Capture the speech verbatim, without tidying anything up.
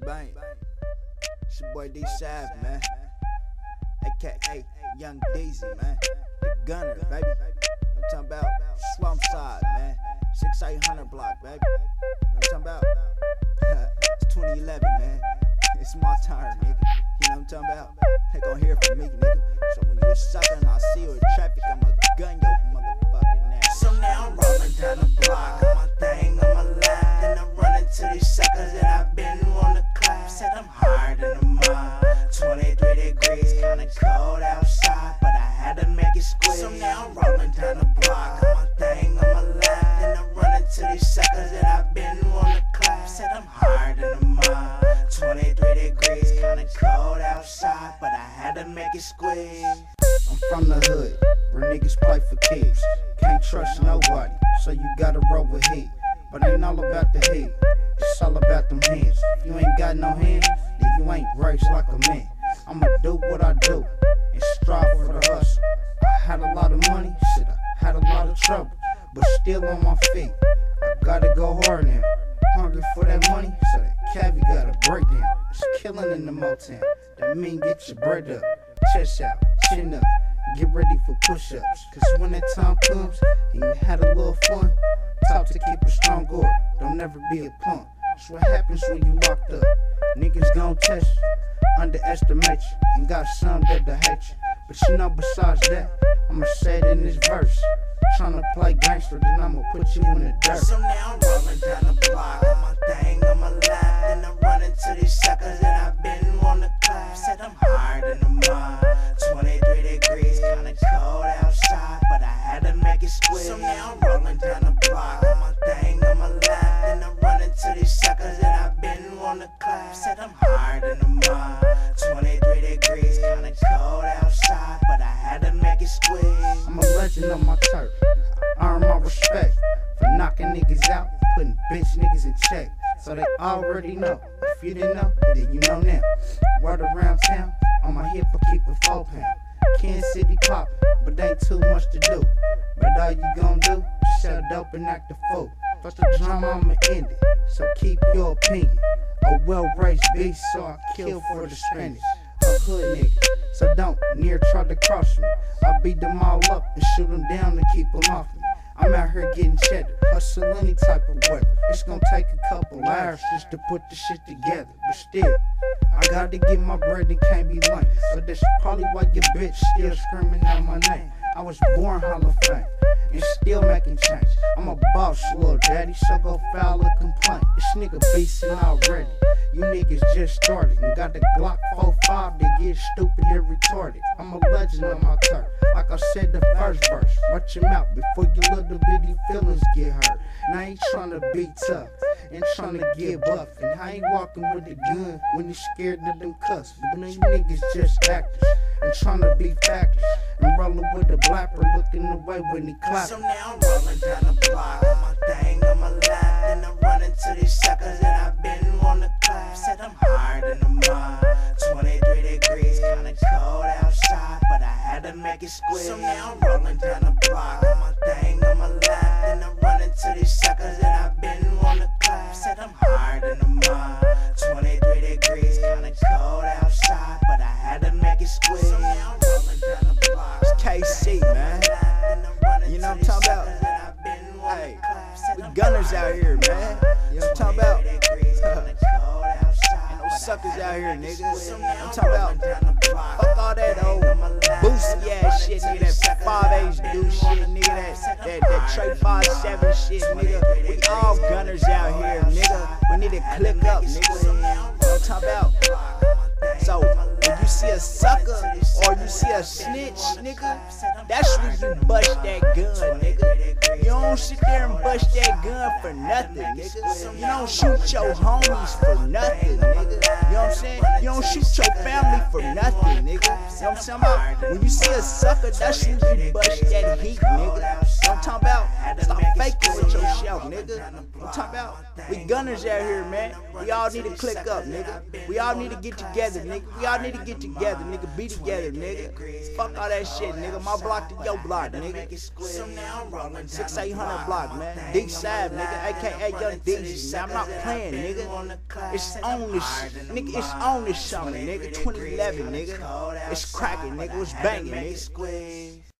Bang. It's your boy D Sav, man. A K A Young Daisy, man. The Gunner, baby. I'm talking about Swamp Side, man. six eight hundred block, baby. I'm talking about it's twenty eleven, man. It's my turn, nigga. You know what I'm talking about? They gon' hear from me, nigga. So when you're sucking and I see you in traffic, I'ma gun your motherfucking ass. So now I'm rolling down the block, got my thing on my lap. Then I'm running to these suckers that I've been on the clap. Said I'm higher than a mile, twenty-three degrees, kinda cold outside, but I had to make it squeeze. So now I'm rolling down the block, got my thing on my lap. Then I'm running to these suckers that I've been on the clap. Said I'm higher than a mile, twenty-three degrees, kinda cold outside, but I had to make it squeeze. I'm from the hood, where niggas play for keeps. Can't trust nobody, so you gotta roll with heat. But ain't all about the heat, it's all about them hands. If you ain't got no hands, then you ain't raised like a man. I'ma do what I do, and strive for the hustle. I had a lot of money, shit, I had a lot of trouble, but still on my feet. I gotta go hard now, hungry for that money, so that cabbie gotta break down. It's killing in the Motown, that mean get your bread up, chest out, chin up, get ready for push-ups. Cause when that time comes, and you had a little fun, talk to keep a strong core, don't never be a punk. That's what happens when you locked up. Niggas gon' test you, underestimate you, and got some that they hate you. But you know besides that, I'ma say it in this verse. Tryna play gangster, then I'ma put you in the dirt. So now I'm rolling down the block, got my thing on my lap. Then I'm running to these suckers that I've been on the clap. Said I'm higher than a mile, twenty-three degrees, kinda cold outside, but I had to make it squeeze. So now I'm rolling down the block, got my thing on my lap. Then I'm running to these suckers that I've been on the clap. Said I'm higher than a mile, twenty-three degrees, kinda cold outside, but I had to make it squeeze. I'm a legend on my turf, I earn my respect for knocking niggas out, putting bitch niggas in check. So they already know, if you didn't know, then you know now. Word around town, on my hip I keep a four pound. Kansas City poppin', but ain't too much to do. But all you gon' do, shut dope and act the fool. Thought the drama I'ma end it, so keep your opinion. A well-raised beast, so I kill for the Spanish. A hood nigga, so don't near try to cross me. I beat them all up and shoot them down and keep them off me. I'm out here getting cheddar, hustle any type of weather. It's gonna take a couple hours just to put the shit together. But still, I gotta get my bread and can't be lame. So that's probably why your bitch still screaming out my name. I was born Hall of Fame, and still making change. I'm a boss, little daddy, so go file a complaint. This nigga beastin' already. You niggas just started and got the Glock four five to get stupid and retarded. I'm a legend on my turf, like I said the first verse. Watch your mouth before your little bitty feelings get hurt. And I ain't tryna be tough and tryna get buff. And I ain't walking with a gun when you scared of them cuss. But now you niggas just actors and tryna be factors. And rolling with the blapper, looking away when he clap. So now I'm rolling down the block, got my thing on my lap. Then I'm running to these suckers that I've been on the clap. Said I'm higher than a mile, twenty-three degrees, kinda cold outside, but I had to make it squeeze. So now I'm rolling down the block, got my thing on my lap. Then I'm running to these suckers that I've been on the clap. Said I'm higher than a mile, twenty-three degrees, kinda cold outside, but I had to make it squeeze. So now I'm rolling down the block. It's K C, man. You know what I'm talking about? Hey, we gunners out here, man. You know what I'm talking about? Ain't no suckers out here, nigga. I'm talking about fuck all that old boosty ass shit, nigga. That five H do shit, nigga. That that that Trey five seven shit, nigga. We all gunners out here, nigga. We need to click up, nigga. You know what I'm talking about? So when you see a sucker or you see a snitch, nigga, that's when you bust that gun, nigga. You don't sit there and bust that gun for nothing, nigga. You don't shoot your homies for nothing, nigga. You know what I'm saying? You don't shoot your family for nothing, nigga. You know what I'm talking about? When you see a sucker, that's when you bust that heat, nigga. You know what I'm talking about? Stop faking with yourself, nigga. You know what I'm talking about? We gunners out here, man. We all need to click up, nigga. We all need to get together, nigga. We all need to get together, nigga. Be together, nigga. Fuck all that shit, nigga. My block to your block, nigga. six eight hundred block, man. D Sab, nigga. A K A Young Deezy, man. I'm not playing, nigga. It's on this, nigga. It's on this summer, nigga. twenty eleven, nigga. It's cracking, nigga. It's banging, nigga.